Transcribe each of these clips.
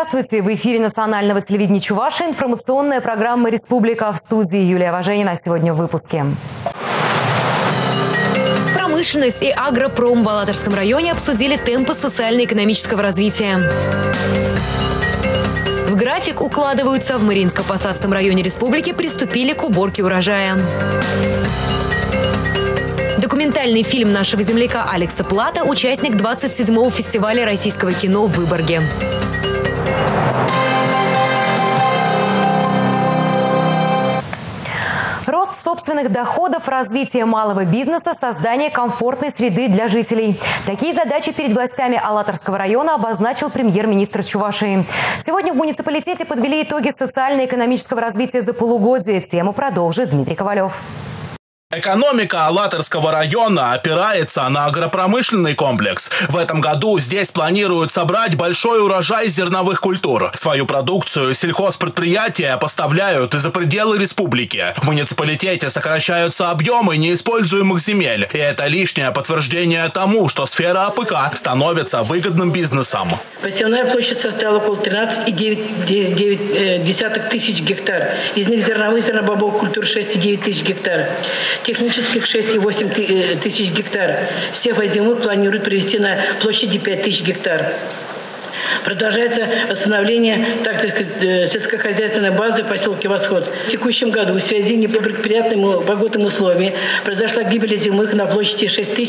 Здравствуйте! В эфире национального телевидения Чувашии информационная программа «Республика». В студии Юлия Важенина. Сегодня в выпуске. Промышленность и агропром в Алатырском районе обсудили темпы социально-экономического развития. В график укладываются. В Мариинско-Посадском районе республики приступили к уборке урожая. Документальный фильм нашего земляка Алекса Плата – участник 27-го фестиваля российского кино в Выборге. Рост собственных доходов, развитие малого бизнеса, создание комфортной среды для жителей. Такие задачи перед властями Алатырского района обозначил премьер-министр Чувашии. Сегодня в муниципалитете подвели итоги социально-экономического развития за полугодие. Тему продолжит Дмитрий Ковалев. Экономика Алатырского района опирается на агропромышленный комплекс. В этом году здесь планируют собрать большой урожай зерновых культур. Свою продукцию сельхозпредприятия поставляют и за пределы республики. В муниципалитете сокращаются объемы неиспользуемых земель. И это лишнее подтверждение тому, что сфера АПК становится выгодным бизнесом. Посевная площадь составила около 13,9 тысяч гектар. Из них зерновых зернобобовых культур 6,9 тысяч гектар. Технических 6,8 тысяч гектар. Всех озимых планируют привести на площади 5 тысяч гектар. Продолжается восстановление сельскохозяйственной базы в поселке Восход. В текущем году в связи с неблагоприятными погодными условиями произошла гибель озимых на площади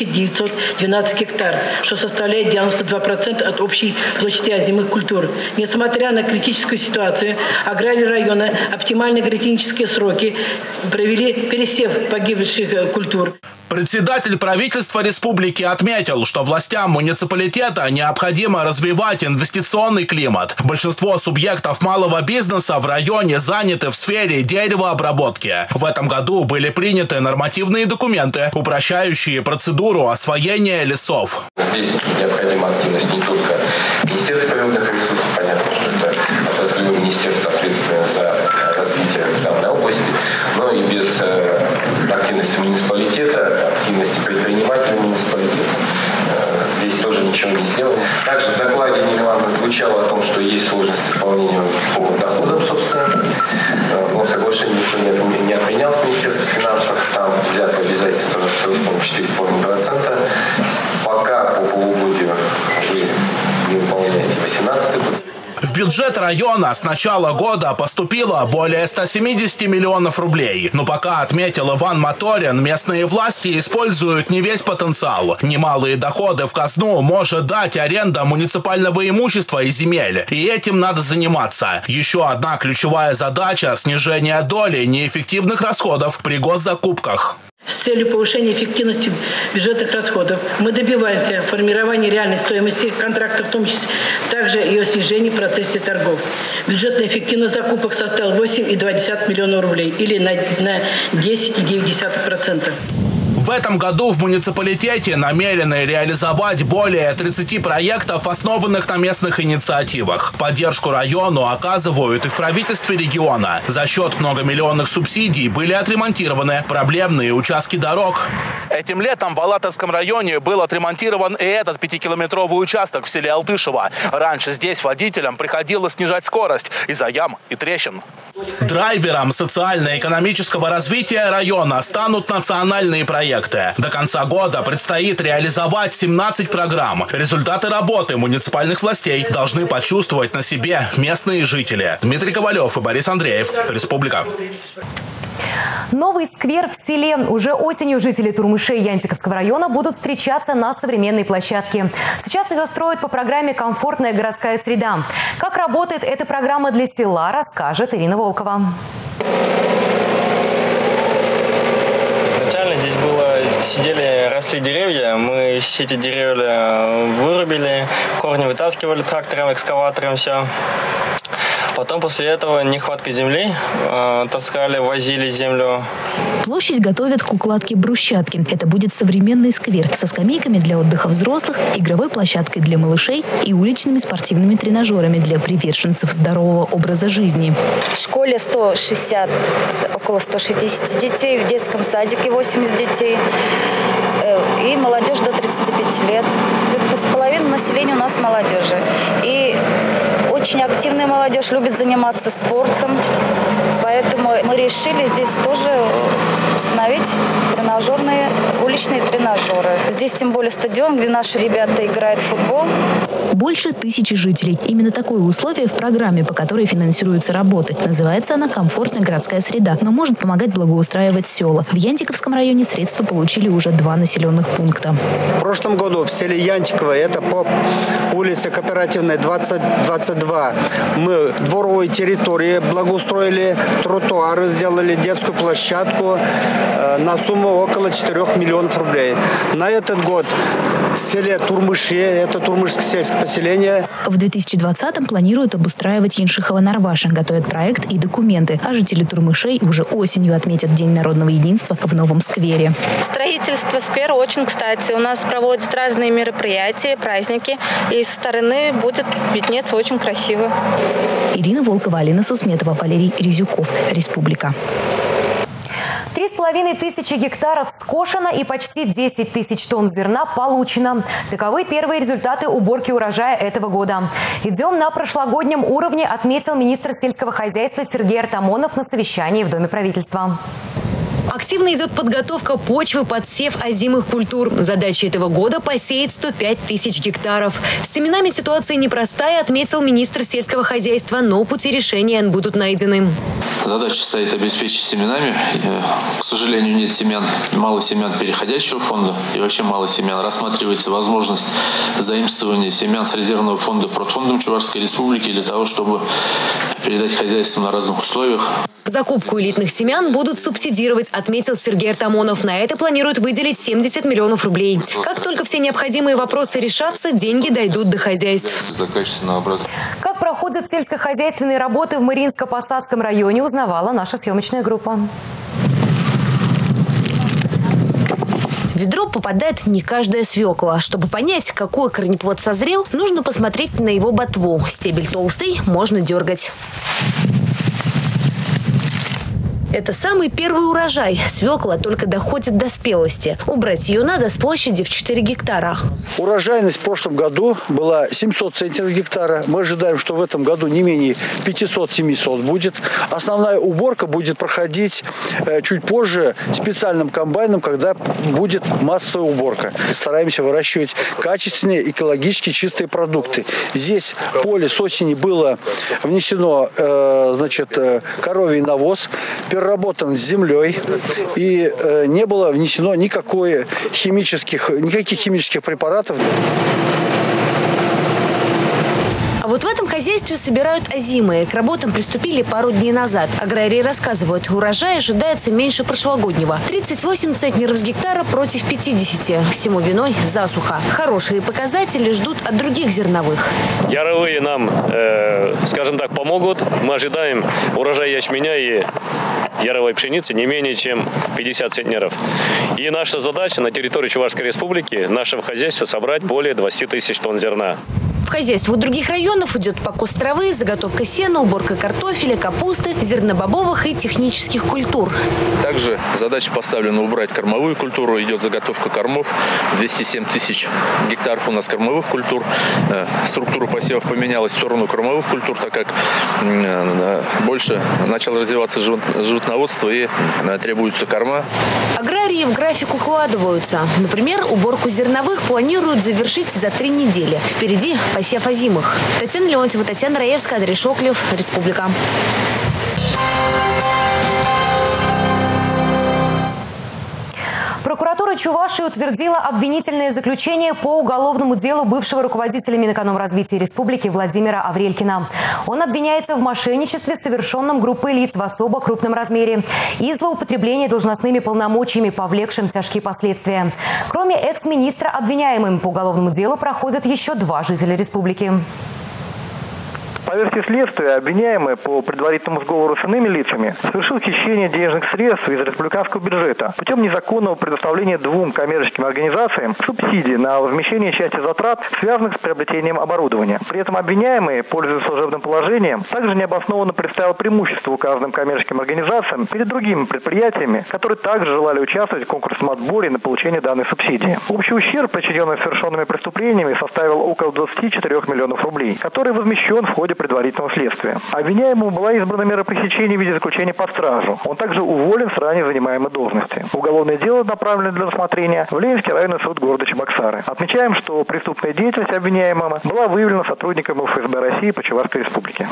6912 гектар, что составляет 92% от общей площади озимых культур. Несмотря на критическую ситуацию, аграрии района оптимальные агротехнические сроки провели пересев погибших культур. Председатель правительства республики отметил, что властям муниципалитета необходимо развивать инвестиционный климат. Большинство субъектов малого бизнеса в районе заняты в сфере деревообработки. В этом году были приняты нормативные документы, упрощающие процедуру освоения лесов. Здесь необходима активность не только Министерства природных ресурсов, понятно, что это отраслевое министерство, ответственное за развитие данной области, но и без активности муниципалитета, активности предпринимателей муниципалитета здесь тоже ничего не сделано. Также в докладе Нина Ивановна звучало о том, что есть сложность с исполнением по доходам, собственно. Но соглашение никто не отменял с Министерством финансов. Там взято обязательство на 4,5%. Пока по полугодию вы не выполняете 18-й год. В бюджет района с начала года поступило более 170 миллионов рублей. Но пока, отметил Иван Моторин, местные власти используют не весь потенциал. Немалые доходы в казну может дать аренда муниципального имущества и земель. И этим надо заниматься. Еще одна ключевая задача – снижение доли неэффективных расходов при госзакупках. С целью повышения эффективности бюджетных расходов мы добиваемся формирования реальной стоимости контракта, в том числе также ее снижения в процессе торгов. Бюджетная эффективность закупок составила 8,2 миллиона рублей или на 10,9%. В этом году в муниципалитете намерены реализовать более 30 проектов, основанных на местных инициативах. Поддержку району оказывают и в правительстве региона. За счет многомиллионных субсидий были отремонтированы проблемные участки дорог. Этим летом в Алатырском районе был отремонтирован и этот 5-километровый участок в селе Алтышево. Раньше здесь водителям приходилось снижать скорость из-за ям и трещин. Драйвером социально-экономического развития района станут национальные проекты. До конца года предстоит реализовать 17 программ. Результаты работы муниципальных властей должны почувствовать на себе местные жители. Дмитрий Ковалев и Борис Андреев. Республика. Новый сквер в селе. Уже осенью жители Турмышей Янтиковского района будут встречаться на современной площадке. Сейчас ее строят по программе «Комфортная городская среда». Как работает эта программа для села, расскажет Ирина Волкова. Изначально здесь росли деревья, мы все эти деревья вырубили, корни вытаскивали трактором, экскаватором, все. Потом после этого нехватка земли, таскали, возили землю. Площадь готовят к укладке брусчатки. Это будет современный сквер со скамейками для отдыха взрослых, игровой площадкой для малышей и уличными спортивными тренажерами для приверженцев здорового образа жизни. В школе около 160 детей, в детском садике 80 детей и молодежь до 35 лет. Половина населения у нас молодежи. И очень активная молодежь, любит заниматься спортом. Поэтому мы решили здесь тоже установить уличные тренажеры. Здесь тем более стадион, где наши ребята играют в футбол. Больше 1000 жителей. Именно такое условие в программе, по которой финансируются работы. Называется она «Комфортная городская среда», но может помогать благоустраивать села. В Янтиковском районе средства получили уже 2 населенных пункта. В прошлом году в селе Янтиково, это по улице Кооперативной 22, мы дворовые территории благоустроили, тротуары сделали, детскую площадку на сумму около 4 миллионов рублей. На этот год в селе Турмыши, это Турмышское сельское поселение. В 2020-м планируют обустраивать Яншихово-Нарваша, готовят проект и документы. А жители Турмышей уже осенью отметят День народного единства в новом сквере. Строительство сквера очень кстати. У нас проводят разные мероприятия, праздники. И со стороны будет виднеться очень красиво. Ирина Волкова, Алина Сусметова, Валерий Резюков. Республика. 3500 гектаров скошено и почти 10 тысяч тонн зерна получено. Таковы первые результаты уборки урожая этого года. Идем на прошлогоднем уровне, отметил министр сельского хозяйства Сергей Артамонов на совещании в Доме правительства. Активно идет подготовка почвы под сев озимых культур. Задача этого года – посеять 105 тысяч гектаров. С семенами ситуация непростая, отметил министр сельского хозяйства, но пути решения будут найдены. Задача стоит обеспечить семенами. К сожалению, нет семян, мало семян переходящего фонда и вообще мало семян. Рассматривается возможность заимствования семян с резервного фонда Продфондом Чувашской Республики для того, чтобы передать хозяйствам на разных условиях. Закупку элитных семян будут субсидировать, отметил Сергей Артамонов. На это планируют выделить 70 миллионов рублей. Как только все необходимые вопросы решатся, деньги дойдут до хозяйств. Как проходят сельскохозяйственные работы в Мариинско-Посадском районе, узнавала наша съемочная группа. В ведро попадает не каждая свекла. Чтобы понять, какой корнеплод созрел, нужно посмотреть на его ботву. Стебель толстый, можно дергать. Это самый первый урожай. Свекла только доходит до спелости. Убрать ее надо с площади в 4 гектара. Урожайность в прошлом году была 700 центнеров гектара. Мы ожидаем, что в этом году не менее 500-700 будет. Основная уборка будет проходить чуть позже специальным комбайном, когда будет массовая уборка. Стараемся выращивать качественные, экологически чистые продукты. Здесь в поле с осени было внесено коровий навоз, переработан с землей, и не было внесено никаких химических препаратов. А вот в этом хозяйстве собирают озимые. К работам приступили пару дней назад. Аграрии рассказывают, урожай ожидается меньше прошлогоднего. 38 центнеров с гектара против 50. Всему виной засуха. Хорошие показатели ждут от других зерновых. Яровые нам, скажем так, помогут. Мы ожидаем урожай ячменя и яровой пшеницы не менее чем 50 центнеров. И наша задача на территории Чувашской Республики, нашего хозяйства, собрать более 20 тысяч тонн зерна. В хозяйстве других районов идет покос травы, заготовка сена, уборка картофеля, капусты, зернобобовых и технических культур. Также задача поставлена убрать кормовую культуру. Идет заготовка кормов. 207 тысяч гектаров у нас кормовых культур. Структура посевов поменялась в сторону кормовых культур, так как больше начало развиваться животноводство и требуются корма. Аграрии в график укладываются. Например, уборку зерновых планируют завершить за 3 недели. Впереди посев озимых. Татьяна Леонтьева, Татьяна Раевская, Андрей Шоклев, Республика. Прокуратура Чувашии утвердила обвинительное заключение по уголовному делу бывшего руководителя Минэкономразвития Республики Владимира Аврелькина. Он обвиняется в мошенничестве, совершенном группой лиц в особо крупном размере, и злоупотреблении должностными полномочиями, повлекшим тяжкие последствия. Кроме экс-министра, обвиняемым по уголовному делу проходят еще 2 жителя республики. По версии следствия, обвиняемый по предварительному сговору с иными лицами совершил хищение денежных средств из республиканского бюджета путем незаконного предоставления 2 коммерческим организациям субсидий на возмещение части затрат, связанных с приобретением оборудования. При этом обвиняемый, пользуясь служебным положением, также необоснованно представил преимущество указанным коммерческим организациям перед другими предприятиями, которые также желали участвовать в конкурсном отборе на получение данной субсидии. Общий ущерб, причиненный совершенными преступлениями, составил около 24 миллионов рублей, который возмещен в ходе предварительного следствия. Обвиняемому была избрана мера пресечения в виде заключения под стражу. Он также уволен с ранее занимаемой должности. Уголовное дело направлено для рассмотрения в Ленинский районный суд города Чебоксары. Отмечаем, что преступная деятельность обвиняемого была выявлена сотрудниками ФСБ России по Чувашской республике.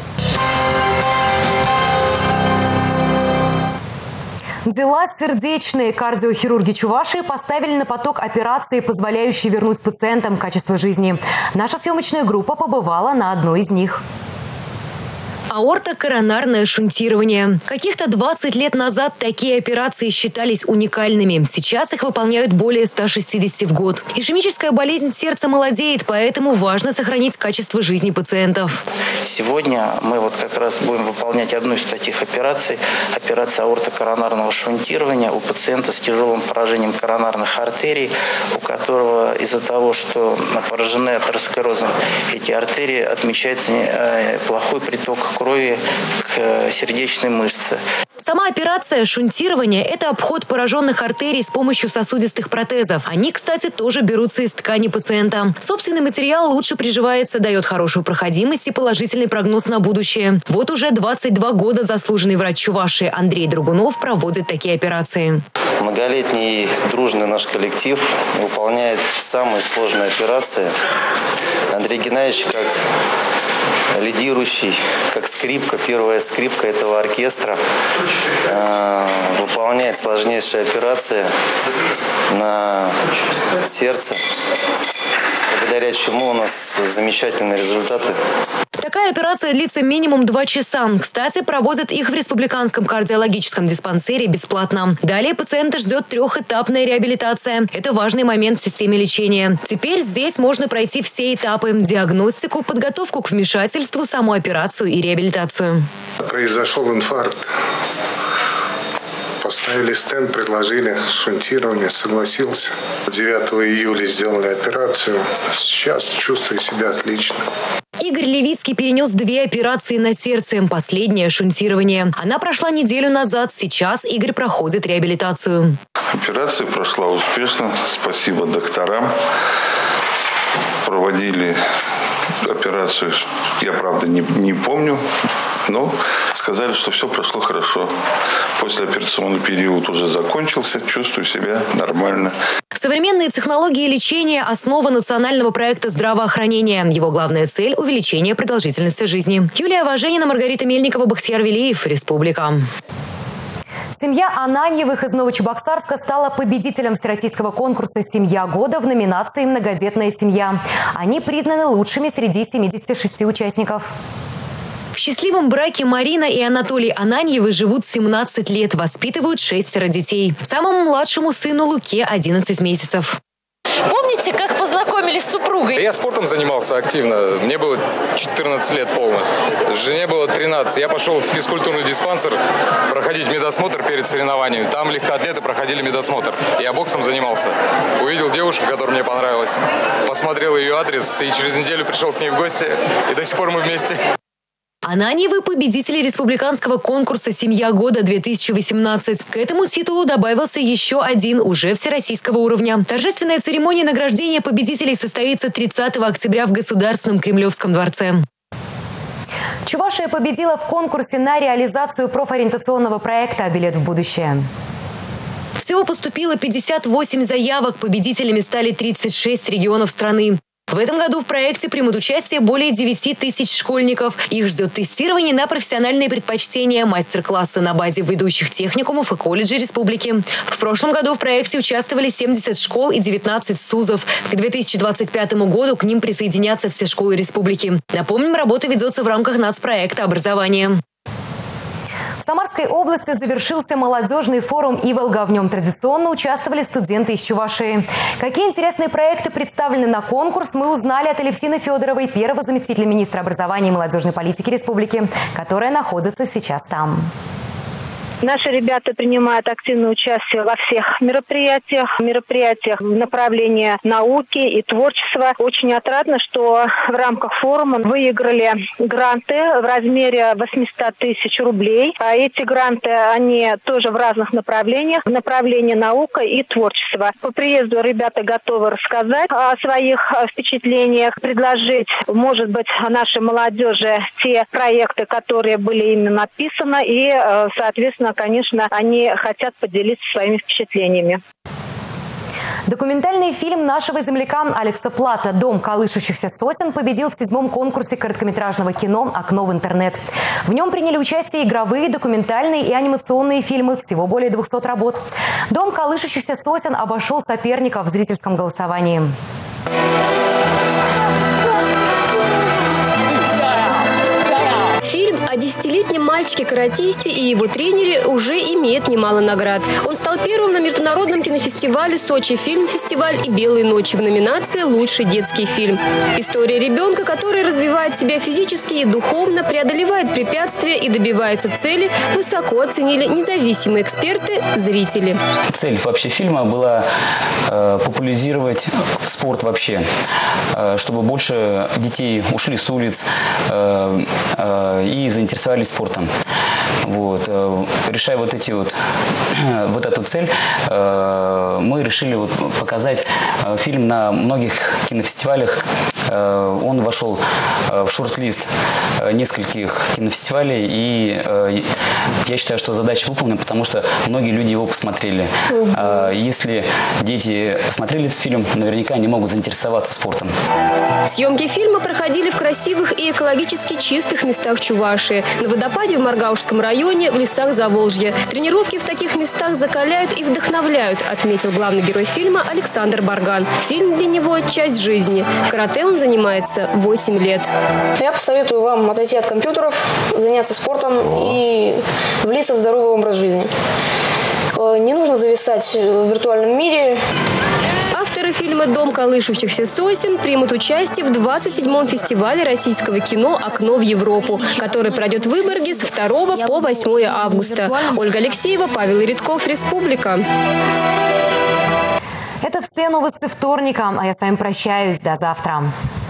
Дела сердечные. Кардиохирурги Чувашии поставили на поток операции, позволяющие вернуть пациентам качество жизни. Наша съемочная группа побывала на одной из них. Аортокоронарное шунтирование. Каких-то 20 лет назад такие операции считались уникальными. Сейчас их выполняют более 160 в год. Ишемическая болезнь сердца молодеет, поэтому важно сохранить качество жизни пациентов. Сегодня мы как раз будем выполнять одну из таких операций. Операция аортокоронарного шунтирования у пациента с тяжелым поражением коронарных артерий, у которого из-за того, что поражены атеросклерозом эти артерии, отмечается плохой приток крови к сердечной мышце. Сама операция шунтирования – это обход пораженных артерий с помощью сосудистых протезов. Они, кстати, тоже берутся из ткани пациента. Собственный материал лучше приживается, дает хорошую проходимость и положительный прогноз на будущее. Вот уже 22 года заслуженный врач Чувашии Андрей Драгунов проводит такие операции. Многолетний дружный наш коллектив выполняет самые сложные операции. Андрей Геннадьевич, как лидирующий, как скрипка, первая скрипка этого оркестра, выполняет сложнейшие операции на сердце, благодаря чему у нас замечательные результаты. Такая операция длится минимум 2 часа. Кстати, проводят их в Республиканском кардиологическом диспансере бесплатно. Далее пациента ждет 3-этапная реабилитация. Это важный момент в системе лечения. Теперь здесь можно пройти все этапы: диагностику, подготовку к вмешательству, саму операцию и реабилитацию. Произошел инфаркт. Поставили стенд, предложили шунтирование, согласился. 9 июля сделали операцию. Сейчас чувствую себя отлично. Игорь Левицкий перенес 2 операции на сердце. Последнее – шунтирование. Она прошла неделю назад. Сейчас Игорь проходит реабилитацию. Операция прошла успешно. Спасибо докторам. Проводили операцию. Я, правда, не помню. Но сказали, что все прошло хорошо. Послеоперационный период уже закончился. Чувствую себя нормально. Современные технологии лечения – основа национального проекта здравоохранения. Его главная цель – увеличение продолжительности жизни. Юлия Важенина, Маргарита Мельникова, Бахтияр Велиев, Республика. Семья Ананьевых из Новочебоксарска стала победителем всероссийского конкурса «Семья года» в номинации «Многодетная семья». Они признаны лучшими среди 76 участников. В счастливом браке Марина и Анатолий Ананьевы живут 17 лет, воспитывают 6 детей. Самому младшему сыну Луке 11 месяцев. Помните, как познакомились с супругой? Я спортом занимался активно. Мне было 14 лет полных. Жене было 13. Я пошел в физкультурный диспансер проходить медосмотр перед соревнованиями. Там легкоатлеты проходили медосмотр. Я боксом занимался. Увидел девушку, которая мне понравилась. Посмотрел ее адрес и через неделю пришел к ней в гости. И до сих пор мы вместе. Ананьевы – победители республиканского конкурса «Семья года-2018». К этому титулу добавился еще один, уже всероссийского уровня. Торжественная церемония награждения победителей состоится 30 октября в Государственном Кремлевском дворце. Чувашия победила в конкурсе на реализацию профориентационного проекта «Билет в будущее». Всего поступило 58 заявок. Победителями стали 36 регионов страны. В этом году в проекте примут участие более 9 тысяч школьников. Их ждет тестирование на профессиональные предпочтения, мастер-классы на базе ведущих техникумов и колледжей республики. В прошлом году в проекте участвовали 70 школ и 19 СУЗов. К 2025 году к ним присоединятся все школы республики. Напомним, работа ведется в рамках нацпроекта образования. В Самарской области завершился молодежный форум «Иволга». В нем традиционно участвовали студенты из Чувашии. Какие интересные проекты представлены на конкурс, мы узнали от Алевтины Федоровой, первого заместителя министра образования и молодежной политики республики, которая находится сейчас там. Наши ребята принимают активное участие во всех мероприятиях в направлении науки и творчества. Очень отрадно, что в рамках форума выиграли гранты в размере 800 тысяч рублей. А эти гранты, они тоже в разных направлениях. В направлении наука и творчество. По приезду ребята готовы рассказать о своих впечатлениях, предложить, может быть, нашей молодежи те проекты, которые были ими написаны. И, соответственно, конечно, они хотят поделиться своими впечатлениями. Документальный фильм нашего земляка Алекса Плата «Дом колышущихся сосен» победил в 7-м конкурсе короткометражного кино «Окно в интернет». В нем приняли участие игровые, документальные и анимационные фильмы, всего более 200 работ. «Дом колышущихся сосен» обошел соперников в зрительском голосовании. Фильм о 10-летнем мальчике-каратисте и его тренере уже имеет немало наград. Он стал первым на международном кинофестивале «Сочи фильм-фестиваль» и «Белые ночи» в номинации «Лучший детский фильм». История ребенка, который развивает себя физически и духовно, преодолевает препятствия и добивается цели, высоко оценили независимые эксперты, зрители. Цель вообще фильма была популяризировать спорт вообще, чтобы больше детей ушли с улиц и заинтересовались спортом. Вот. Решая вот эту цель, мы решили я фильм на многих кинофестивалях. Он вошел в шорт-лист нескольких кинофестивалей, и я считаю, что задача выполнена, потому что многие люди его посмотрели. Если дети посмотрели этот фильм, наверняка они могут заинтересоваться спортом. Съемки фильма проходили в красивых и экологически чистых местах Чувашии. На водопаде в Маргаушском районе, в лесах Заволжья. Тренировки в таких местах закаляют и вдохновляют, отметил главный герой фильма Александр Барган. Фильм для него – часть жизни. Карате он занимается 8 лет. Я посоветую вам отойти от компьютеров, заняться спортом и влиться в здоровый образ жизни. Не нужно зависать в виртуальном мире. Авторы фильма «Дом колышущихся сосен» примут участие в 27-м фестивале российского кино «Окно в Европу», который пройдет в Выборге с 2 по 8 августа. Ольга Алексеева, Павел Иридков, Республика. Это все новости вторника, а я с вами прощаюсь. До завтра.